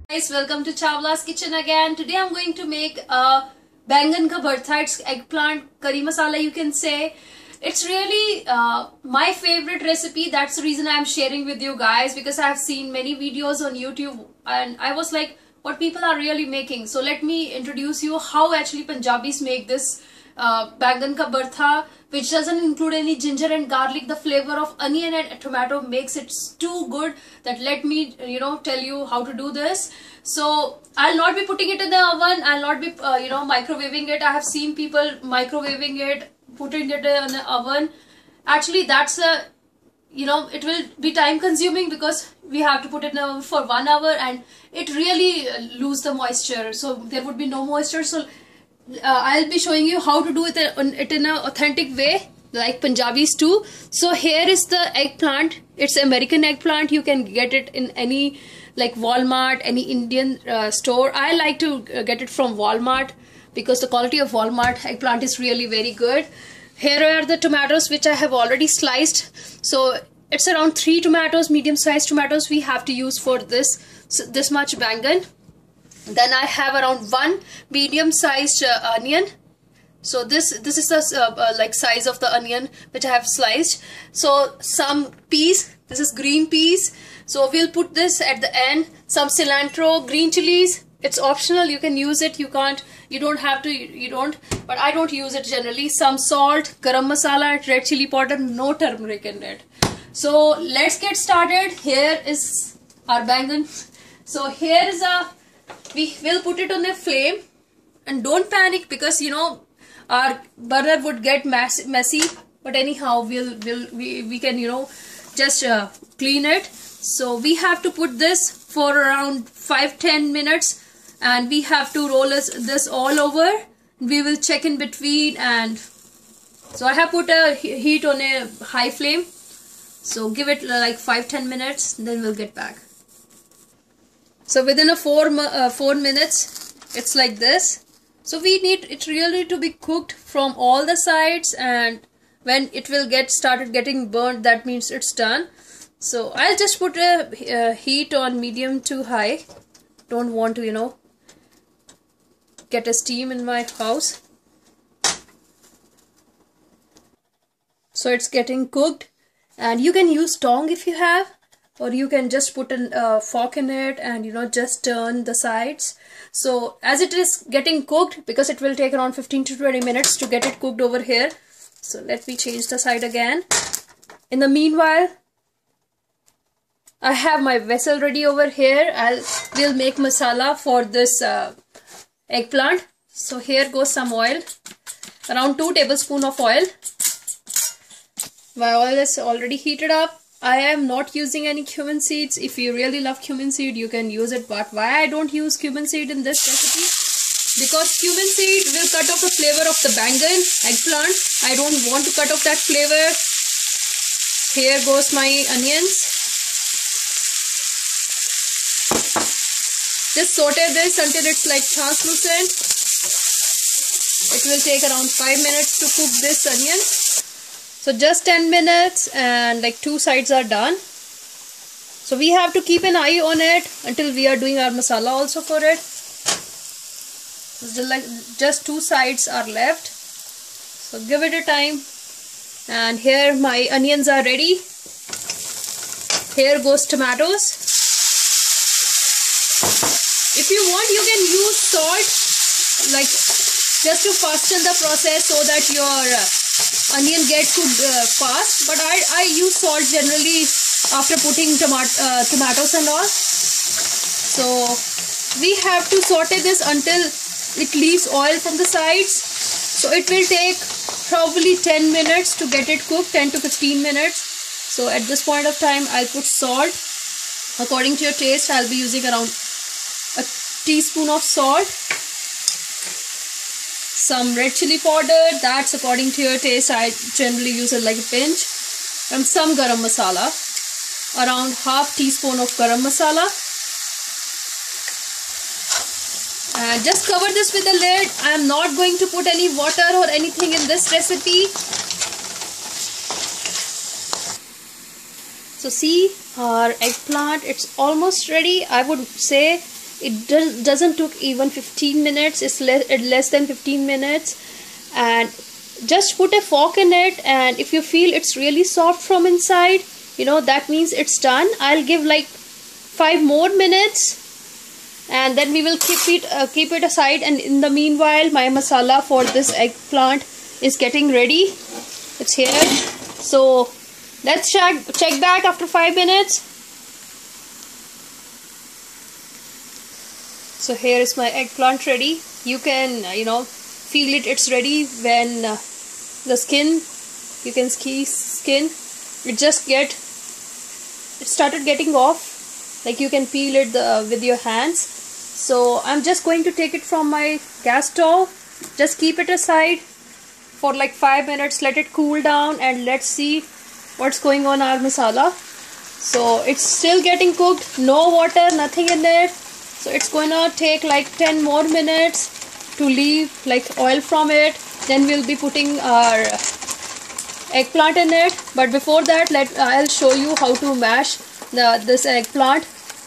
Guys, welcome to Chawla's Kitchen again. Today I'm going to make a bangan ka bharta. It's eggplant curry masala, you can say. It's really my favorite recipe. That's the reason I'm sharing with you guys, because I've seen many videos on YouTube and I was like, what people are really making. So let me introduce you how actually Punjabis make this bangan ka bharta, which doesn't include any ginger and garlic. The flavor of onion and tomato makes it too good that let me tell you how to do this. So I'll not be putting it in the oven. I'll not be microwaving it. I have seen people microwaving it, putting it in the oven. Actually that's a it will be time consuming because we have to put it in the oven for 1 hour and it really lose the moisture, so there would be no moisture. So I'll be showing you how to do it in an authentic way like Punjabis too. So here is the eggplant. It's American eggplant. You can get it in any like Walmart, any Indian store. I like to get it from Walmart because the quality of Walmart eggplant is really very good. Here are the tomatoes which I have already sliced. So it's around 3 tomatoes, medium sized tomatoes we have to use for this much bangan. Then I have around 1 medium sized onion. So this is the like size of the onion which I have sliced. So some peas. This is green peas. So we'll put this at the end. Some cilantro, green chilies. It's optional. You can use it. You don't have to. But I don't use it generally. Some salt, garam masala, red chili powder. No turmeric in it. So let's get started. Here is our bangan. So here is we will put it on the flame, and don't panic because our burner would get messy. But anyhow, we can just clean it. So we have to put this for around 5-10 minutes, and we have to roll this all over. We will check in between, and so I have put a heat on a high flame. So give it like 5-10 minutes, then we'll get back. So within a 4 minutes, it's like this. So we need it really to be cooked from all the sides, and when it will started getting burnt, that means it's done. So I'll just put a heat on medium to high. Don't want to get a steam in my house. So it's getting cooked, and you can use tong if you have, or you can just put a fork in it and just turn the sides. So as it is getting cooked, because it will take around 15 to 20 minutes to get it cooked over here. So let me change the side again. In the meanwhile, I have my vessel ready over here. We'll make masala for this eggplant. So here goes some oil, around 2 tablespoons of oil. My oil is already heated up. I am not using any cumin seeds. If you really love cumin seed, you can use it. But why I don't use cumin seed in this recipe? Because cumin seed will cut off the flavor of the bangan, eggplant. I don't want to cut off that flavor. Here goes my onions. Just saute this until it's like translucent. It will take around 5 minutes to cook this onion. So just 10 minutes and like 2 sides are done. So we have to keep an eye on it until we are doing our masala also for it. Just 2 sides are left. So give it a time. And here my onions are ready. Here goes tomatoes. If you want, you can use salt, like just to fasten the process so that your onion gets cooked fast. But I use salt generally after putting tomatoes and all. So we have to saute this until it leaves oil from the sides. So it will take probably 10 minutes to get it cooked, 10 to 15 minutes. So at this point of time, I'll put salt. According to your taste, I'll be using around a teaspoon of salt. Some red chili powder, that's according to your taste. I generally use it like a pinch. And some garam masala, around half teaspoon of garam masala. And just cover this with a lid. I am not going to put any water or anything in this recipe. So see, our eggplant, it's almost ready. I would say It doesn't took even 15 minutes. It's less than 15 minutes. And just put a fork in it, and if you feel it's really soft from inside, you know, that means it's done. I'll give like 5 more minutes, and then we will keep it aside. And in the meanwhile, my masala for this eggplant is getting ready. It's here. So let's check back after 5 minutes. So here is my eggplant ready. You can feel it's ready when the skin, you can see skin, it started getting off, like you can peel it with your hands. So I'm just going to take it from my gas stove. Just keep it aside for like 5 minutes, let it cool down, and let's see what's going on our masala. So it's still getting cooked, no water, nothing in there. So it's gonna take like 10 more minutes to leave like oil from it. Then we'll be putting our eggplant in it. But before that, I'll show you how to mash this eggplant.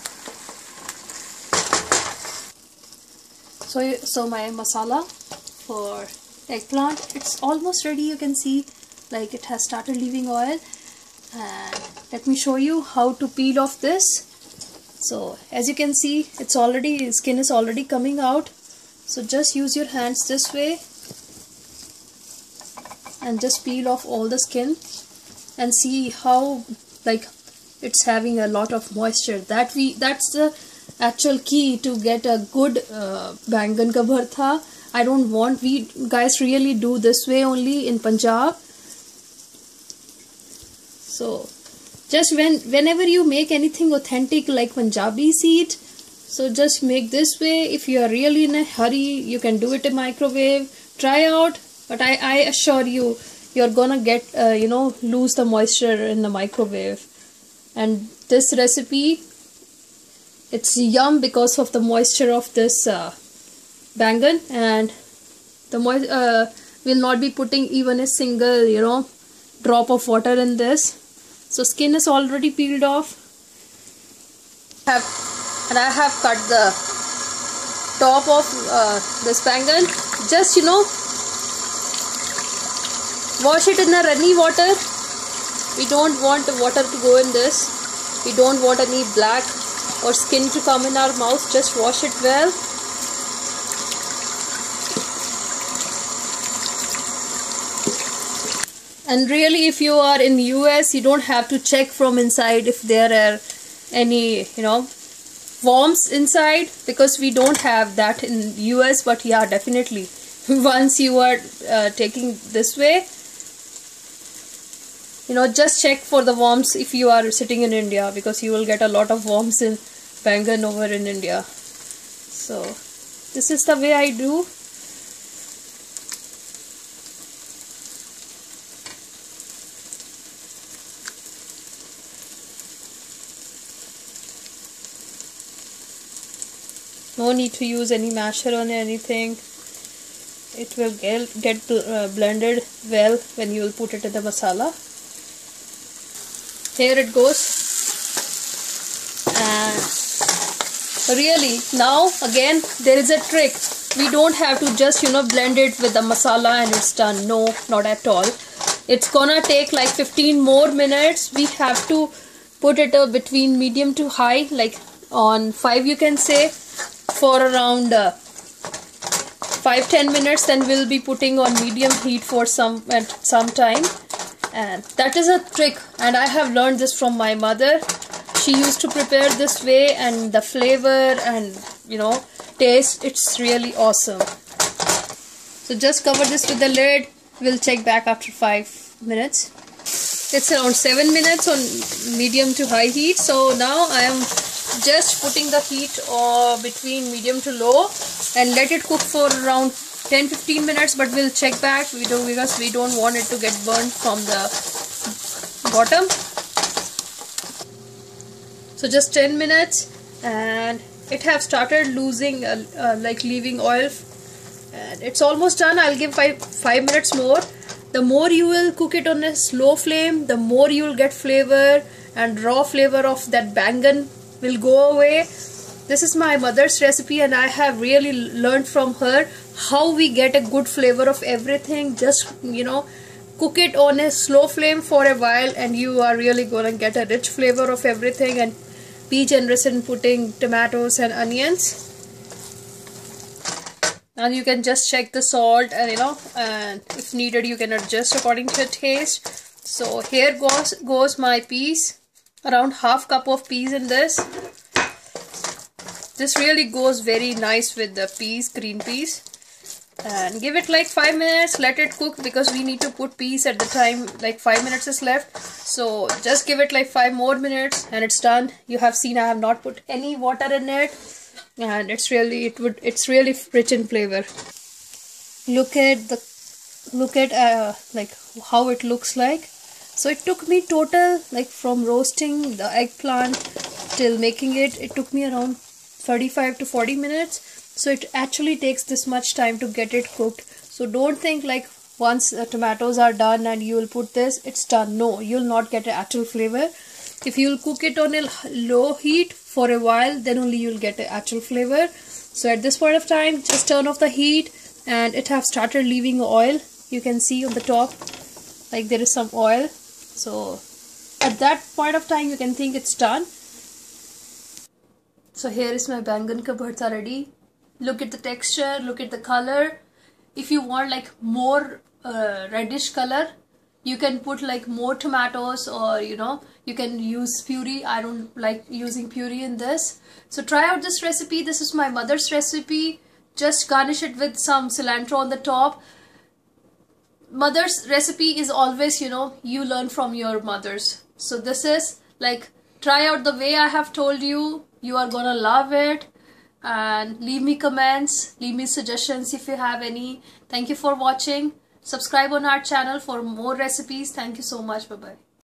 So my masala for eggplant, it's almost ready. You can see like it has started leaving oil. And let me show you how to peel off this. So as you can see, skin is already coming out. So just use your hands this way and just peel off all the skin, and see how like it's having a lot of moisture. That's the actual key to get a good bangan ka bharta. We guys really do this way only in Punjab. So just whenever you make anything authentic like Punjabi seed, so just make this way. If you are really in a hurry, you can do it in microwave. Try out, but I assure you, you're gonna get lose the moisture in the microwave. And this recipe, it's yum because of the moisture of this bangan, and the will not be putting even a single drop of water in this. So skin is already peeled off. And I have cut the top of this bangan. Just wash it in the runny water. We don't want the water to go in this. We don't want any black or skin to come in our mouth. Just wash it well. And really, if you are in US, you don't have to check from inside if there are any worms inside, because we don't have that in US. But yeah, definitely once you are taking this way, just check for the worms if you are sitting in India, because you will get a lot of worms in bangan over in India. So this is the way I do. No need to use any masher or anything. It will get blended well when you will put it in the masala. Here it goes. And really, now again there is a trick. We don't have to just blend it with the masala and it's done. No, not at all. It's gonna take like 15 more minutes. We have to put it between medium to high, like on 5 you can say, for around 5-10 minutes. Then we'll be putting on medium heat for some time. And that is a trick, and I have learned this from my mother. She used to prepare this way, and the flavor and taste, it's really awesome. So just cover this with the lid. We'll check back after 5 minutes. It's around 7 minutes on medium to high heat. So now I am just putting the heat between medium to low and let it cook for around 10-15 minutes. But we'll check back because we don't want it to get burnt from the bottom. So just 10 minutes and it have started losing like leaving oil, and it's almost done. I'll give 5 minutes more. The more you will cook it on a slow flame, the more you will get flavor, and raw flavor of that bangan will go away. This is my mother's recipe and I have really learned from her how we get a good flavor of everything. Just, you know, cook it on a slow flame for a while and you are really gonna get a rich flavor of everything. And be generous in putting tomatoes and onions. And you can just check the salt, and and if needed you can adjust according to your taste. So here goes my peas, around half cup of peas in this. This really goes very nice with the peas, green peas. And give it like 5 minutes, let it cook, because we need to put peas at the time like 5 minutes is left. So just give it like 5 more minutes and it's done. You have seen I have not put any water in it, and it's really rich in flavor. Look at like how it looks like. So it took me total, like from roasting the eggplant till making it took me around 35 to 40 minutes. So it actually takes this much time to get it cooked. So don't think like once the tomatoes are done and you will put this, it's done. No, you'll not get an actual flavor. If you'll cook it on a low heat for a while, then only you'll get an actual flavor. So at this point of time, just turn off the heat, and it have started leaving oil. You can see on the top, like there is some oil. So at that point of time, you can think it's done. So here is my bangan ka bharta ready. Look at the texture, look at the color. If you want like more reddish color, you can put like more tomatoes, or you can use puree. I don't like using puree in this. So try out this recipe. This is my mother's recipe. Just garnish it with some cilantro on the top. Mother's recipe is always, you learn from your mothers. So this is like, try out the way I have told you. You are gonna love it. And leave me comments, leave me suggestions if you have any. Thank you for watching. Subscribe on our channel for more recipes. Thank you so much. Bye bye.